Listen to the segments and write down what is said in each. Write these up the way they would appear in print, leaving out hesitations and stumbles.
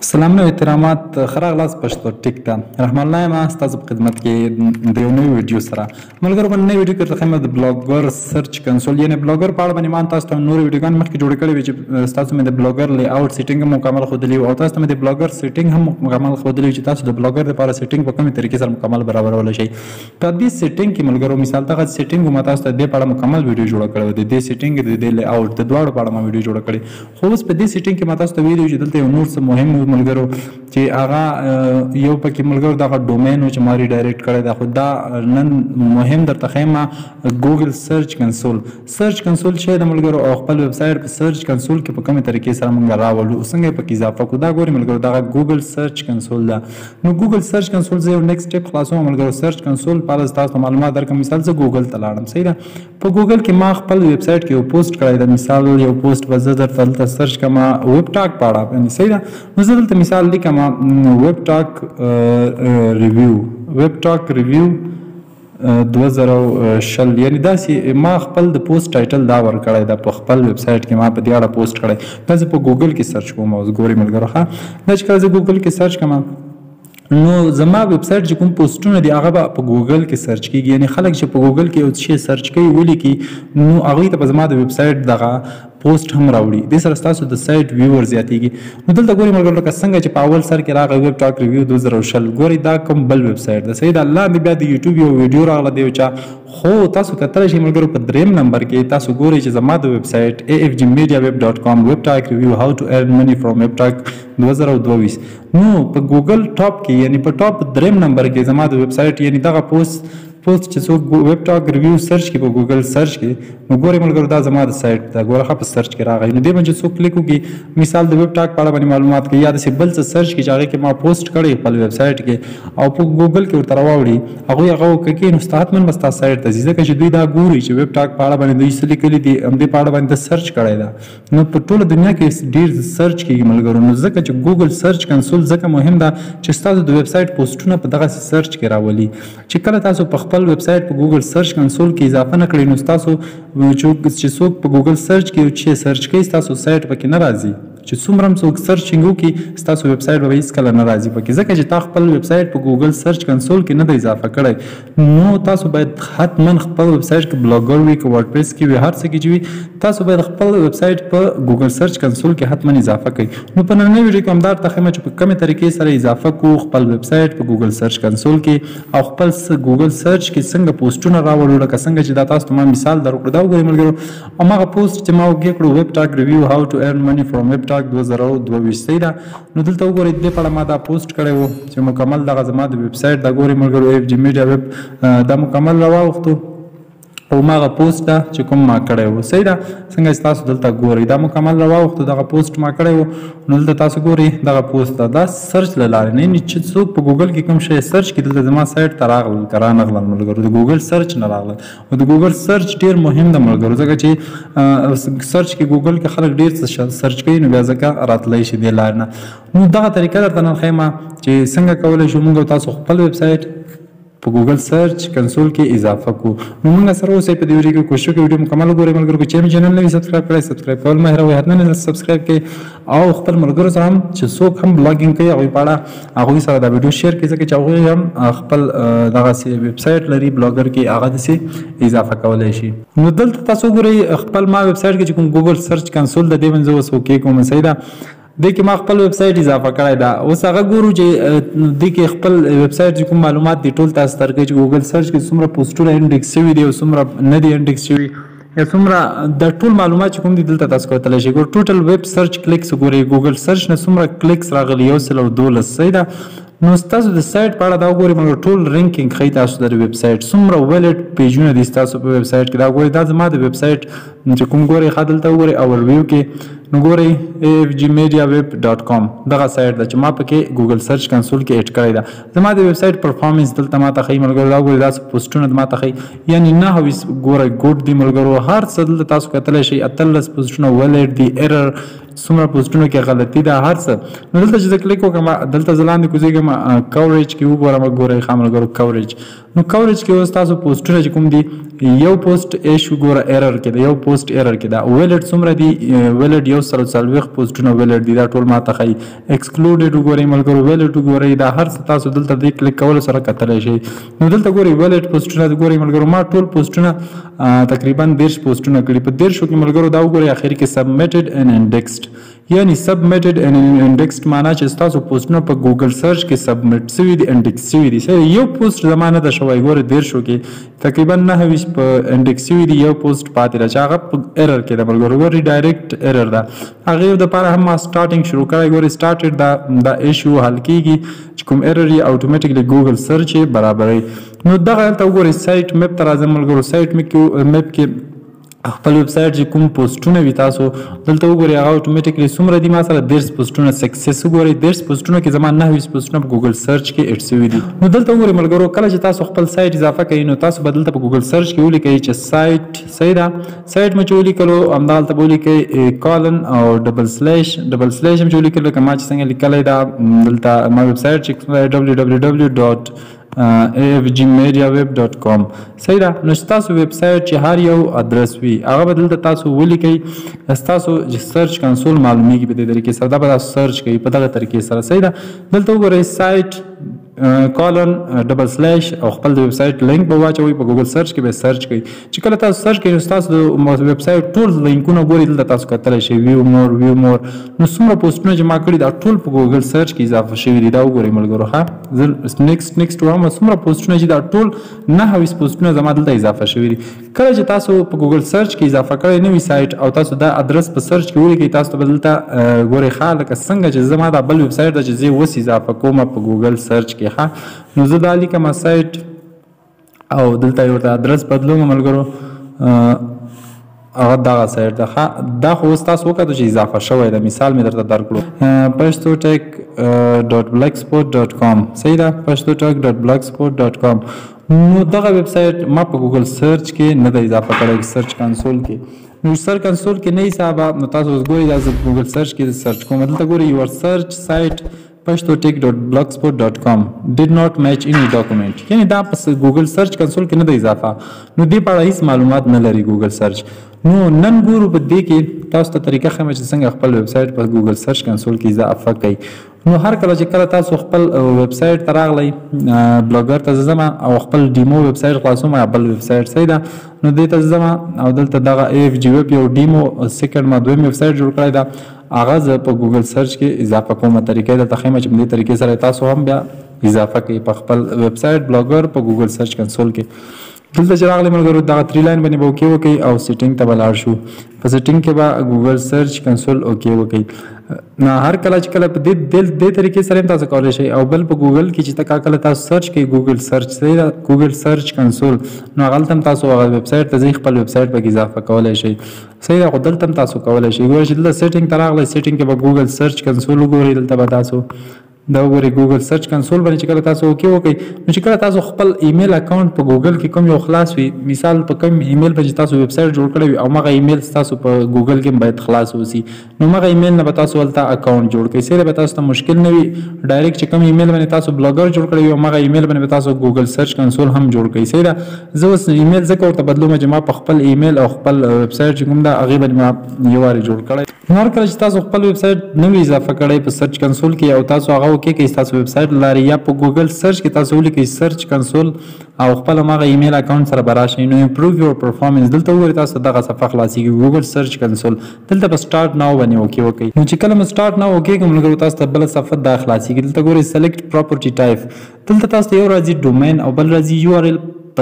سلام و احترامات خراغلاس پښتو ټیک ته رحمان الله ما ستاسو په خدمت کې د یو نوې ویډیو سره ملګرو باندې نوې ویډیو کې خدمت د بلاګر سرچ کنسول یعنی بلاګر په اړه باندې مان تاسو ته نور ویډیوګان مخکې جوړ کړی وي چې تاسو مې د بلاګر لی اوټ سیټینګ هم مکمل خودلی او تاسو مې د بلاګر سیټینګ هم مکمل خودلی چې تاسو د بلاګر لپاره سیټینګ په کومه طریقې سره مکمل برابرول شي په دې سیټینګ کې ملګرو مثال ته سیټینګ ما تاسو ته د په اړه مکمل ویډیو جوړ کړو د دې سیټینګ د لی اوټ د دواړو په اړه ما ویډیو جوړ کړی خو اوس په دې سیټینګ کې ما تاسو ته ویډیو چې دلته یو نور څه مهم ملګرو چې هغه یو پکې ملګرو دغه ډومین چې ما ریډایرکټ کړی دا خو دا نن مهم درته ښیم ګوګل سرچ کنسول چې د ملګرو او خپل ویب سایټ په سرچ کنسول کې په کومه طریقې سره موږ راولو څنګه پکې اضافه کړو دا ګوري ملګرو دغه ګوګل سرچ کنسول دا نو ګوګل سرچ کنسول زه یو نیکسټ سټیپ خلاصوم ملګرو سرچ کنسول په تاسو معلومات درکوم مثال زه ګوګل ته لاړم صحیح ده په ګوګل کې ما خپل ویب سایټ کې یو پوسټ کړی دا مثال یو پوسټ به زه درته دلته سرچ کوم ویب ټاک په اړه یعنی صحیح ده نو زه دلته مثال لیکم ویب ټاک ریویو 2020 یعنی داسې ما خپل د پوسټ ټایټل دا ورکړی دا په خپل ویب سایټ کې ما په دې اړه پوسټ کړی دا زه په ګوګل کې سرچ کوم اوس ګورئ ملګرو ښه دا چې کله زه ګوګل کې سرچ کوم نو زما ویب سایټ چې کوم پوسټونه دي هغه به په ګوګل کې سرچ کیږي یعنی خلک چې په ګوګل کې یو شی سرچ کوي ولیکي نو هغوی ته به زما د ویب سایټ دغه پوسټ هم راوړي دې سره ستاسو د سایټ ویور زیاتېږي نو دلته ګورئ ملګرو لکه څنګه چې په اول سر کې راغی ویب ټاک ریویو 2020 ګورئ دا کوم بل ویب سایټ ده صحیح ده لاندې بیا د یوټیوب یو ویډیو راغله د یو چا خو تاسو کتلی شئ ملګرو په دریم نمبر کې تاسو ګورئ چې زما د ویب سایټ afgmediaweb.com ویب ټاک ریویو هاو ټو ارن منی فرام ویب ټاک 2022 نو په ګوګل ټاپ کې یعنی په ټاپ دریم نمبر کې زما د ویب سایټ یعنی دغه پوسټ چې څوک ویب ټاک ریویو سرچ کې په ګوګل سرچ کې نو ګورئ ملګرو دا زما د سایټ دا ګوره ښه په سرچ کې راغی نو دې باندې چې څوک کلیک وکړي مثال د ویب ټاک په اړه باندې معلومات کوي یا داسې بل څه سرچ کړي چې هغې کې ما پوسټ کړی خپل ویب سایټ کې او په ګوګل کې ورته راواوړي هغوی هغه وکړي نو ستا حتمن به ستا سایټ ته ځي ځکه چې دوی دا ګوري چې ویب ټاک په اړه باندې دوی څه لیکلي دي همدې په اړه باندې د سرچ کړی ده نو په ټوله دنیا کې ډېر سرچ کېږي ملګرو نو ځکه چې ګوګل سرچ کنسول ځکه مهم ده چې ستاسو د ویب سایټ پوسټونه په دغسې سرچ کې راولي چې کله تاسو په خپل ویب سایټ په ګوګل سرچ کنسول کې اضافه نه کړئ نو ستاسو چې څوک په ګوګل سرچ کې چې سرچ کوي ستاسو سایټ پکې نه راځي چې څومره هم څوک سرچینګ وکړي ستاسو ویب سایټ به هېڅکله نه راځي پکې ځکه چې تا خپل ویب سایټ په ګوګل سرچ کنسول کې نه دی اضافه کړی نو تاسو باید حتما خپل ویب سایټ کې بلاګر وي که ورډپریس کې وي هر څه کې چې وي تاسو باید خپل ویب سایټ په ګوګل سرچ کنسول کې حتما اضافه کړئ نو په نننۍ ویډیو کې هم دا درته ښیم چې په کومې طریقې سره اضافه کړو خپل ویب سایټ په ګوګل سرچ کنسول کې او خپل ګوګل سرچ کې څنګه پوسټونه راوړو لکه څنګه چې دا تاسو ته ما مثال درکړو دا وګورئ ملګرو هماغه پوسټ چې ما وکړی کړو ویب ټاک ریویو هاو ټو ارن منی فرام ویب ټاک 2022 صحیح ده نو دلته وګورئ دې په اړه ما دا پوسټ کړی و چې مکمل دغه زما د ویب سایټ دا ګورئ ملګرو FG Media Web دا مکمل راواوښتو او ما هغه پوسټ ده چې کوم ما کړی و صحیح ده څنګه چې تاسو دلته ګورئ دا مکمل راواوښتو دغه پوسټ ما کړی و نو دلته تاسو ګورئ دغه پوسټ ده دا سرچ له لارې نه یعنې چې څوک په ګوګل کې کوم شی سرچ کړي دلته زما سایټ ته راغلل که رانغلل ملګرو د ګوګل سرچ نه راغلل او د ګوګل سرچ ډېر مهم ده ملګرو ځکه چې سرچ کې ګوګل کې خلک ډېر څه سرچ کوي نو بیا ځکه راتلی شي دې لارې نه نو دغه طریقه درته نن ښیم چې څنګه کولی شو موږ تاسو خپل ویب سایټ په ګوګل سرچ کنسول کې اضافه کړو نو موږ سره اوسئ په دې ویډیو کې کوشش وکړو ویډیو مکمل وګورئ ملګرو که چېرې چینل نه وي سبسکرایب کړئ سبسکرایب کول مه هېروئ حتما سبسکرایب کړئ او خپل ملګرو سره هم چې څوک هم بلاګینګ کوي هغوی په اړه هغوی سره دا ویډیو شیر کړئ ځکه چې هغوی هم خپل دغسې ویب سایټ لري بلاګر کې هغه داسې اضافه کولی شي نو دلته تاسو وګورئ خپل ما ویب سایټ کې چې کوم ګوګل سرچ کنسول د دې باندې زه اوس اوکې کوم صحیح ده دې کې ما خپل ویب سایټ اضافه کړی ده اوس هغه ګورو چې دې کې خپل ویب سایټ چې کوم معلومات دي ټول تاسو درکوي چې ګوګل سرچ کې څومره پوسټونه انډیکس شوي دي او څومره نه دي انډیکس شوي یا څومره د ټول معلومات چې کوم دي دلته تاسو کولی شئ ګور ټوټل ویب سرچ کلیکس وګورئ ګوګل سرچ نه څومره کلیکس راغلي 112 صحیح ده نو ستاسو د سایټ په اړه دا وګورئ مګر ټول رینکینګ ښیي تاسو د ویب سایټ څومره ویلډ پیجونه دي ستاسو په ویب سایټ کې دا ګورئ دا زما د ویب سایټ چې کوم ګورئ ښه دلته وګورئ اورویو کې نو ګورئ afgmediaweb.com دغه سایټ ده چې ما پکې ګوګل سرچ کنسول کې اډ کړی ده زما د ویب سایټ پرفارمنس دلته ما ته ښیي ملګرو دا ګورئ داسې پوسټونه ما ته ښیي یعنې 9 ګورئ ګوډ دي ملګرو هر څه دلته تاسو کتلی شئ 18 پوسټونه ویلډ دي ایرر څومره پوسټونو کې غلطي ده هر څه نو دلته چې زه کلیک وکړم دلته زه لاندې کوزېږم کوریج کې وګورم ګورئ ښه ملګرو کوریج نو کوریج کې اوس تاسو پوسټونه چې کوم دي یو پوسټ ایشو ګوره ایرر کې ده یو پوسټ ایرر کې ده ویلډ څومره دي ویلډ 140 پوسټونه ویلډ دي دا ټول ماته ښایي ایکسکلوډډ وګورئ ملګرو ویلډ وګورئ دا هر څه تاسو دلته دې کلیک کولو سره کتلی شئ نو دلته ګورئ ویلډ پوسټونه ګورئ ملګرو ما ټول پوسټونه تقریبا 10 پوسټونه کړي په 10 کې ملګرو دا وګورئ اخر کې سبمیټډ اینڈ انډیکسډ یعنی سبمیټډ اینڈ انډیکسډ معنا چې تاسو پوسټونه په ګوګل سرچ کې سبمیټ شوي دي انډیکس شوي دي یو پوسټ زمانه د شوی ګوره 10 کې تقریبا 9 په انډیکس شوي دي یو پوسټ پاتې را چې هغه ایرر کې د ملګرو ګوري ډایرکټ ایرر ده هغه د لپاره هم ما سٹارټینګ شروع کړی ګوري سٹارټډ دا ایشو حل کیږي چې کوم ایرر یې اتوماتیکلی ګوګل سرچ برابرای نو دغه ته وګورئ سایت میپ ته راځم ملګرو سایت میپ کې خپل ویب سایټ چې کوم پوسټونه وي تاسو دلته وګورئ هغه اتوماتیکلی څومره دي ما سره 10 پوسټونه سکسس وګورئ 10 پوسټونه کې زما 9 پوسټونه په ګوګل سرچ کې اډ شوي دي نو دلته وګورئ ملګرو کله چې تاسو خپل سایت اضافه کوئ نو تاسو به دلته په ګوګل سرچ کې ولیکئ چې سایت صحیح ده سایت مو چې ولیکلو همدالته به ولیکئ کالن او ډبل سلیش هم چې ولیکلو لکه ما چې څنګه لیکلی ده دلته ما ویب سایټ چې www.afgmediaweb.com صحیح ده نو تاسو ویب سایټ چې هر یو ادرس وي هغه به دلته تاسو ولیکئ تاسو سرچ کنسول معلومیږي په دې طریقې سره دا به تاسو سرچ کوئ په دغه طریقې سره صحیح ده دلته وګورئ سایټ کالن ډبل سلیش او خپل د ویب سایټ لینک به واچوئ په ګوګل سرچ کې به سرچ کوئ چې کله تاسو سرچ کوئ نو تاسو د ویب سایټ ټول لینکونه ګورئ دلته تاسو کتلی شئ ویو مور نو څومره پوسټونه چې ما کړي دا ټول په ګوګل سرچ کې اضافه شوي دي دا وګورئ ملګرو ښه زه نیکسټ وایم څومره پوسټونه چې دا ټول 9 پوسټونه زما دلته اضافه شوي دي کله چې تاسو په ګوګل سرچ کې اضافه کړئ نوی سایټ او تاسو دا ادرس په سرچ کې ولیکئ تاسو به دلته ګورئ ښه لکه څنګه چې زما دا بل ویب سایټ ده چې زه اوس اضافه کوم په ګوګل سرچ کې ښه نو زه دا لیکم سایټ او دلته یې ورته ادرس بدلوم ملګرو هغه دغه سایټ ده دا خو اوس تاسو وکتو چې اضافه شوی ده مثال مې درته درکړو pashto.blogspot.com صحیح ده pashto.blogspot.com نو دغه ویب سایټ ما په ګوګل سرچ کې نه ده اضافه کړی سرچ کنسول کې نو سرچ کنسول کې نه حسابه نو تاسو اوس ګورئ دا زه په ګوګل سرچ کې سرچ کوم دلته ګورئ یور سرچ سایټ pashto.blogspot.com did not match any document یعنی دا په ګوګل سرچ کنسول کې نه ده اضافه نو دې په اړه هیڅ معلومات نه لري ګوګل سرچ نو نن ګورو په دې کې تاسو ته طریقه ښیم چې څنګه خپل ویب سایټ په ګوګل سرچ کنسول کې اضافه کړئ نو هر کله چې کله تاسو خپل ویب سایټ ته راغلی بلاګر ته ځم او خپل ډیمو ویب سایټ خلاصوم یا بل ویب سایټ صحیح ده نو دې ته ځم او دلته دغه AFG ویب یو ډیمو سیکنډ ما دویم ویب سایټ جوړ کړی ده هغه زه په ګوګل سرچ کې اضافه کومه طریقه درته ښیم چې په دې طریقې سره تاسو هم بیا اضافه کړئ په خپل ویب سایټ بلاګر په ګوګل سرچ کنسول کې دلته چې راغلی ملګرو دغه 3 لاین باندې به اوکې وکړئ او سیټینګ ته به لاړ شو په سیټینګ کې به ګوګل سرچ کنسول اوکې وکړئ نو هر کله چې کله په دې طریقې سره تاسو کولی شئ او بل په ګوګل کې چې کله تاسو سرچ کوئ ګوګل سرچ ګوګل سرچ کنسول نو هغلته هم تاسو هغه ویب سایټ ته ځئ خپل ویب سایټ پکې اضافه کولی شئ صحیح ده خو دلته هم تاسو کولی شئ ګورئ چې دلته سیټینګ ته راغلی سیټینګ کې به ګوګل سرچ کنسول وګورئ دلته به تاسو دا وګورئ ګوګل سرچ کنسول باندې چې کله تاسو اوکې وکړئ نو چې کله تاسو خپل ایمیل اکاونټ په ګوګل کې کوم یو خلاص وي مثال په کوم ایمیل باندې تاسو ویب سایټ جوړ کړی وي او هغه ایمیل تاسو په ګوګل کې باید خلاص وسی نو هغه ایمیل نه به تاسو ولته اکاونټ جوړ کړئ سره به تاسو ته مشکل نه وي ډایرکټ چې کوم ایمیل باندې تاسو بلاګر جوړ کړی وي هغه ایمیل باندې تاسو ګوګل سرچ کنسول هم جوړ کړئ سره زه اوس ایمیل ځکه ورته بدلوم چې ما په خپل ایمیل او خپل ویب سایټ چې کوم دا هغه باندې ما یو واری جوړ کړی نو هر کله چې تاسو خپل ویب سایټ نوی اضافه کړئ په سرچ کنسول کې او تاسو هغه وکړئ چې تاسو ویب سایټ لري یا په ګوګل سرچ کې تاسو ولیکئ سرچ کنسول او خپل هغه ایمیل اکاونټ سره براشئ نو امپروو یور پرفارمنس دلته وګورئ تاسو دغه صفحه خلاصیږي ګوګل سرچ کنسول دلته په سٹارټ ناو باندې اوکې وکړئ نو چې کله م سٹارټ ناو اوکې کوم لګو تاسو ته بل صفحه دا خلاصیږي دلته ګورئ سلیکټ پراپرټي ټایپ دلته تاسو یو راځي ډومین او بل راځي URL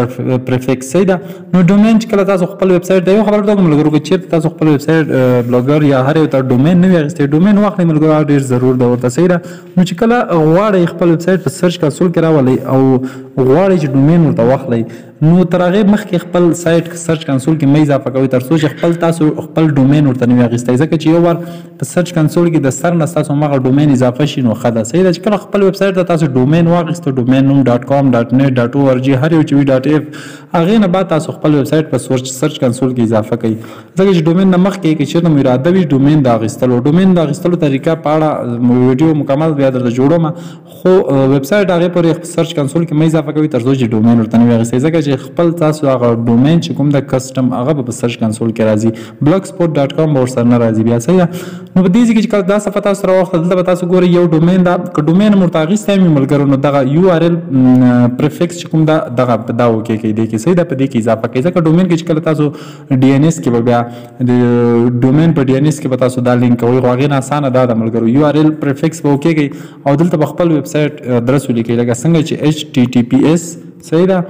پرفیکس صحیح ده نو ډومین چې کله تاسو خپل ویب سایټ د یو خبر ته ملګرو چې چیرته تاسو خپل ویب سایټ بلاګر یا هر یو ته ډومین نه وي ډومین واخلئ ملګرو ډیر ضرور ده ورته صحیح ده نو چې کله غواړئ خپل ویب سایټ په سرچ کنسول کې راولئ او غواړئ چې ډومین ورته واخلئ نو تر هغې مخکې خپل سایټ سرچ کنسول کې مه اضافه کوئ تر څو چې تاسو خپل ډومین ورته نه وي اخیستی ځکه چې یو وار په سرچ کنسول کې د سر نه ستاسو هماغه ډومین اضافه شي نو ښه ده صحیح ده چې کله خپل ویب سایټ ته تاسو ډومین واخیستو ډومین نوم .com .net .org هر یو چې وي .f هغې نه بعد تاسو خپل ویب سایټ په سرچ کنسول کې اضافه کوئ ځکه چې ډومین نه مخکې که چېرته مو اراده وي ډومین د اخیستلو طریقه په اړه ویډیو مکمل بیا درته جوړوم خو ویب سایټ هغې پورې سرچ کنسول کې مه اضافه کوئ تر څو چې ډومین ورته نه وي اخیستی ځکه چې چې خپل تاسو هغه ډومین چې کوم د کسټم هغه په سرچ کنسول کې راځي blogspot.com ورسره نه راځي بیا صحیح ده. نو په دې کې چې دا صفحه تاسو راوخته دلته تاسو ګورئ یو ډومین دا که ډومین مرته اخیستی مې ملګرو نو دغه URL پریفکس چې کوم دا دغه دا وکې کوي دې کې صحیح ده په دې کې اضافه کوي ځکه ډومین کې چې کله تاسو DNS کې به بیا د ډومین په DNS کې به تاسو دا لینک کوئ خو هغې نه اسانه دا ده ملګرو URL پریفکس به وکې کوي او دلته به خپل ویب سایټ ادرس ولیکئ لکه څنګه چې HTTPS صحیح ده :/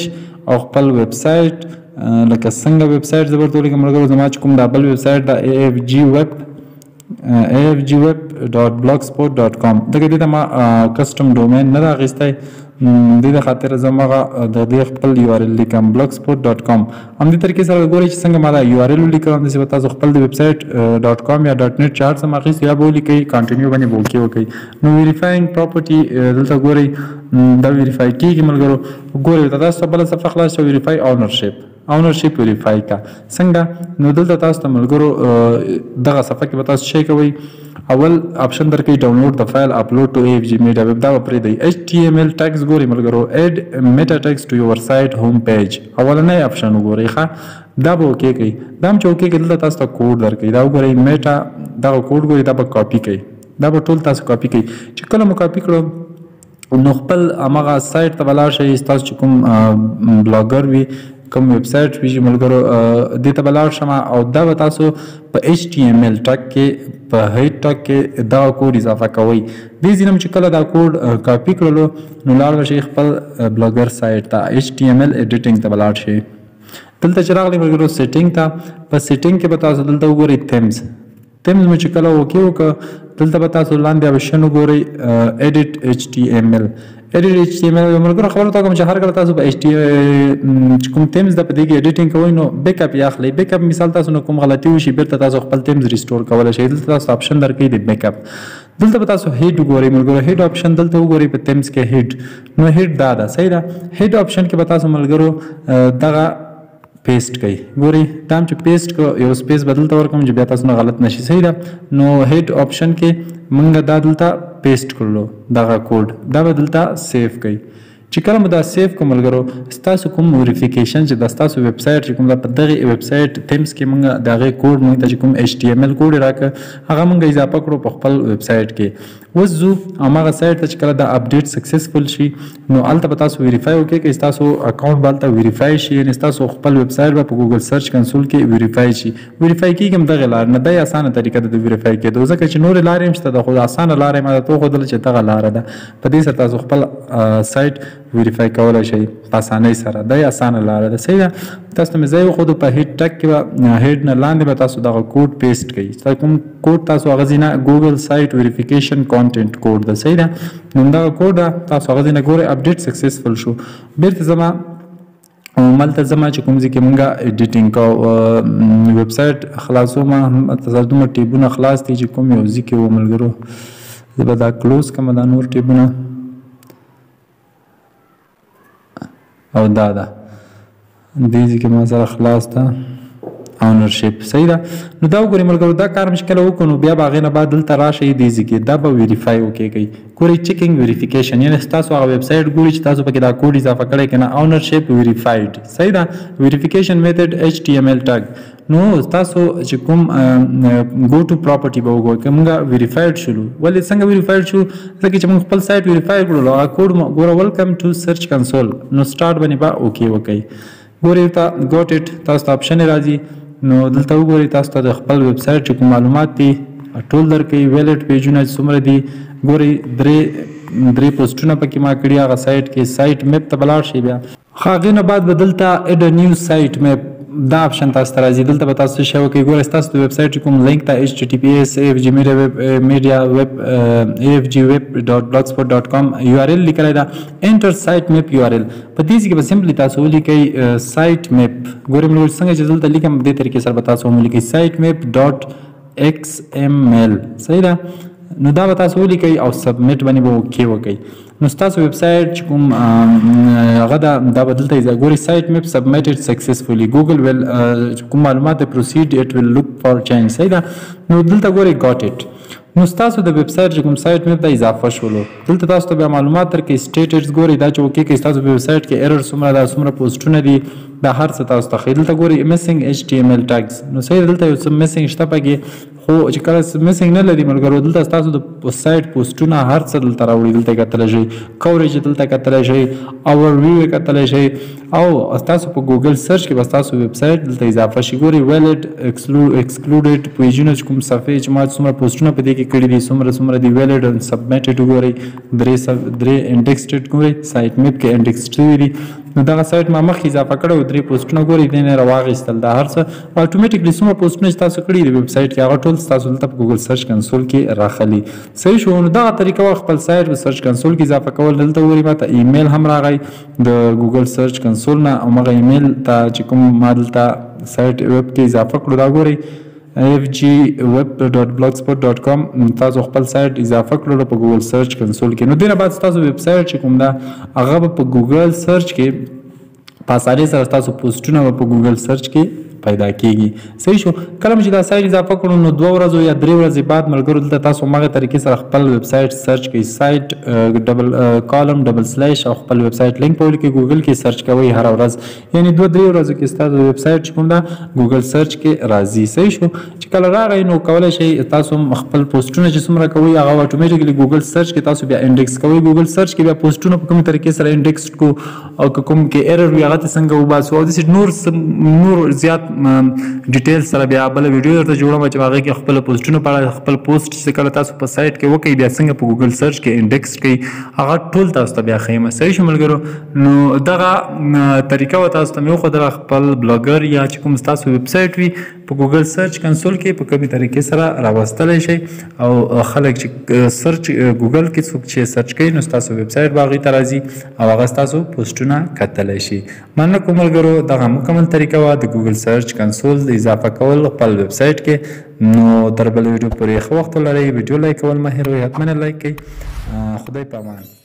او خپل ویب سایټ لکه څنګه ویب سایټ زه ورته ولیکم ملګرو زما چې کوم دا بل ویب سایټ د afgweb.blogspot.com دغه دې ته ما کسټم ډومین نه ده اخیستی دې د خاطر زه همغه د دې خپل URL لیکم blogspot.com همدې طریقې سره ګورئ چې څنګه ما دا URL ولیکم همداسې به تاسو خپل د ویب سایټ .com یا .net چې هر څه م اخیست یا به ولیکئ کانټینیو باندې به اوکې وکئ. نو ویریفاینګ پراپرټي دلته ګورئ دا ویریفای کېږي ملګرو ګورئ تاسو ته بله صفحه خلاص شوه ویریفای اونرشپ ویریفای کا څنګه نو دلته تاسو ته ملګرو دغه صفحه کې به تاسو شی کوئ اول آپشن درکوي ډاونلوډ د فایل اپلوډ ټو AFG میډیا ویب دا به پرېږدئ HTML ټیګز ګورئ ملګرو ایډ میټا ټیګز ټو یور سایټ هوم پیج اولنی آپشن وګورئ ښه دا به اوکې کوي دا هم چې اوکې کوي دلته تاسو ته کوډ درکوي دا وګورئ میټا دغه کوډ ګورئ دا به کاپي کوي دا به ټول تاسو کاپي کوي چې کله مو کاپي کړو نو خپل همغه سایټ ته به لاړ شئ ستاسو چې کوم بلاګر وي کوم ویب سایټ وي چې ملګرو دې ته به لاړ شم او دا به تاسو په HTML ټګ کې په هیډ ټګ کې دا کوډ اضافه کوئ دې ځینه چې کله دا کوډ کاپي کړلو نو لاړ به شئ خپل بلاګر سایټ ته HTML ایډیټینګ ته به لاړ شئ دلته چې راغلی ملګرو سیټینګ ته په سیټینګ کې به تاسو دلته وګورئ تیمز مو چې کله اوکې وکړه دلته به تاسو لاندې آپشن وګورئ ایډیټ HTML ملګرو خبره ته کوم چې هر کله تاسو په چې کوم تیمز د په دې کې ایډیټینګ کوئ نو بیک اپ یې اخلئ بیک اپ مثال تاسو نو کوم غلطي وشي بیرته تاسو خپل تیمز ریسټور کولی شئ دلته تاسو آپشن درکوي د بیک اپ دلته به تاسو هیډ وګورئ ملګرو هیډ آپشن دلته وګورئ په تیمز کې هیډ نو هیډ دا ده صحیح ده هیډ آپشن کې به تاسو ملګرو دغه پیسټ کوي ګورئ دا هم چې پیسټ کو یو سپیس به دلته ورکړم چې بیا تاسو نه غلط نشي صحیح ده نو هیډ آپشن کې موږ دا دلته پیسټ کړلو دغه کوډ دا به دلته سیف کوي چې کله مو دا سیف کوم ملګرو ستاسو کوم ویریفیکیشن چې د ستاسو ویب سایټ چې کوم په دغه ویب سایټ تیمز کې موږ د هغې کوډ موږ ته چې کوم HTML کوډ یې راکړه هغه موږ اضافه کړو په خپل ویب سایټ کې اوس ځو هماغه سایټ ته چې کله دا اپډیټ سکسسفل شي نو هلته به تاسو ویریفای وکړئ که ستاسو اکاونټ به هلته ویریفای شي یعنې ستاسو خپل ویب سایټ به په ګوګل سرچ کنسول کې ویریفای شي ویریفای کېږي هم دغې لارې نه دا یې اسانه طریقه ده د ویریفای کېدو ځکه چې نورې لارې هم شته د خو اسانه لاره یې ما درته وښودله چې دغه لاره ده په دې سره تاسو خپل سایټ ویریفای کولی شئ په اسانۍ سره دا یې اسانه لاره ده صحیح ده تاسو ته مې ځای وښودو په هیډ ټګ کې به هیډ نه لاندې به تاسو دغه کوډ پیسټ کوئ کوم کوډ تاسو هغه ځینه ګوګل سایټ ویریفیکیشن کانټینټ کوډ ده صحیح ده نو همدغه کوډ ده تاسو هغه ځینه ګورئ اپډیټ سکسسفل شو بیرته زما ملته زما چې کوم ځای کې مونږ ایډیټینګ کوو ویب سایټ خلاصومه تاسو دومره ټیبونه خلاص دي چې کوم یو ځای کې و ملګرو زه به دا کلوز کړم دا نور ټیبونه او دا ده دې ځای کې ما سره خلاص ده اونرشپ صحیح ده نو دا وګورئ ملګرو دا کار مې چې کله وکړو نو بیا به هغې نه بعد دلته راشئ دې ځای کې دا به ویریفای وکې کوي ګورئ چیکینګ ویریفیکیشن یعنې ستاسو هغه ویب سایټ ګوري چې تاسو پکې دا کوډ اضافه کړی که نه اونرشپ ویریفایډ صحیح ده ویریفیکیشن میتھډ HTML ټګ نو تاسو چې کوم ګو ټو پراپرټي به وګورئ که موږ ویریفایډ شولو ولې څنګه ویریفایډ شو ځکه چې موږ خپل سایټ ویریفای کړلو هغه کوډ ګوره ویلکم ټو سرچ کنسول نو سټارټ باندې به اوکې وکئ ګورئ ته ګوټ اټ تاسو ته آپشن راځي نو دلته وګورئ تاسو ته د خپل ویب سایټ چې کوم معلومات دي ټول درکوي ویلټ پیجونه څومره دي ګورئ درې پوسټونه پکې ما کړي هغه سایټ کې سایټ میپ ته به لاړ شئ بیا هغې نه بعد به دلته ایډ نیو سایټ میپ دا آپشن تاسو ته راځي دلته به تاسو شی وکړئ ګورئ ستاسو د ویب سایټ چې کوم لینک ته HTTPS afgweb.blogspot.com URL لیکلی ده انټر سایټ میپ URL په دې کې به سمپلی تاسو ولیکئ سایټ میپ ګورئ ملګرو څنګه چې دلته لیکم دې طریقې سره به تاسو هم ولیکئ سایټ میپ .xml صحیح ده نو دا به تاسو ولیکئ او سبمیټ باندې به اوکې وکئ نو ستاسو ویب سایټ چې کوم هغه ده دا به دلته ګورئ سایټ میپ سبمیټډ سکسسفولي ګوګل ویل کوم معلومات د پروسیډ اټ ویل لک فار چینج صحیح ده نو دلته ګورئ ګاټ اټ نو ستاسو د ویب سایټ چې کوم سایټ میپ ته اضافه شولو دلته تاسو ته بیا معلومات درکړي سټیټس ګورئ دا چې اوکې کوي ستاسو په ویب سایټ کې ایرر څومره ده څومره پوسټونه دي دا هر څه تاسو ته ښیي دلته ګورئ میسنګ HTML ټاګز نو صحیح دلته یو څه میسنګ شته پکې خو چې کله میسنګ نه لري ملګرو دلته ستاسو د سایټ پوسټونه هر څه دلته راوړي دلته کتلی شئ کوریج دلته کتلی شئ اورویو یې کتلی شئ او ستاسو په ګوګل سرچ کې به ستاسو ویب سایټ دلته اضافه شي ګورئ ویلډ ایکسکلوډډ پیجونه چې کوم صفحې چې ما څومره پوسټونه په دې کې کړي دي څومره دي ویلډ ان سبمیټډ ګورئ درې انډیکسډ ګورئ سایټ میپ کې انډیکس شوي دي نو دغه سایټ ما مخکې اضافه کړی و 3 پوسټونه ګورئ دې نه راواخیستل دا هر څه اټومیټیکلی څومره پوسټونه چې تاسو کړي دي ویب سایټ کې هغه ټول ستاسو دلته په ګوګل سرچ کنسول کې راخلي صحیح شو نو دغه طریقه وه خپل سایټ په سرچ کنسول کې اضافه کول دلته ګورئ ماته ایمیل هم راغی د ګوګل سرچ کنسول نه همغه ایمیل ته چې کوم ما دلته سایټ ویب کې اضافه کړو دا ګورئ fgweb.blogspot.com تاسو خپل سایټ اضافه کړلو په ګوګل سرچ کنسول کې نو دې نه بعد تاسو ویب سایټ چې کوم دا هغه په ګوګل سرچ کې په اسانۍ سره تاسو پوسټونه په ګوګل سرچ کې پیدا کیږي صحیح شو کله چې دا سایټ اضافه کړو نو 2 ورځې یا 3 ورځې بعد ملګرو دلته تاسو همغه طریقې سره خپل ویب سایټ سرچ کوئ سایټ ډبل کالم ډبل سلیش او خپل ویب سایټ لینک په ولیکئ ګوګل کې سرچ کوئ هر ورځ یعنی 2-3 ورځو کې ستاسو ویب سایټ چې کوم دا ګوګل سرچ کې راځي صحیح شو چې کله راغی نو کولی شئ تاسو خپل پوسټونه چې څومره کوئ هغه اټومیټیکلی ګوګل سرچ کې تاسو بیا انډیکس کوئ ګوګل سرچ کې بیا پوسټونه په کومې طریقې سره انډیکس کو او کوم کې ایرر وي هغه ته څنګه وباسو او داسې نور زیات ډیټیل سره بیا بل ویډیو درته جوړوم چې هغه کې خپل پوسټونه په اړه خپل پوسټ چې کله تاسو په سایټ کې وکړئ بیا څنګه په ګوګل سرچ کې انډیکس کړئ هغه ټول تاسو ته بیا ښیم صحیح شو ملګرو نو دغه طریقه به تاسو ته مې وښودله خپل بلاګر یا چې کوم ستاسو ویب سایټ وي په ګوګل سرچ کنسول کې په کومې طریقې سره راوستلی شئ او خلک چې سرچ ګوګل کې څوک چې سرچ کوي نو ستاسو ویب سایټ به هغې ته راځي او هغه ستاسو پوسټونه کتلی شي مننه کوم ملګرو دغه مکمل طریقه وه د ګوګل سرچ کنسول د اضافه کول خپل ویب سایټ کې نو تر بل ویډیو پورې ښه وخت ولرئ ویډیو لایک کول مه هېروئ حتما لایک کړئ خدای په امان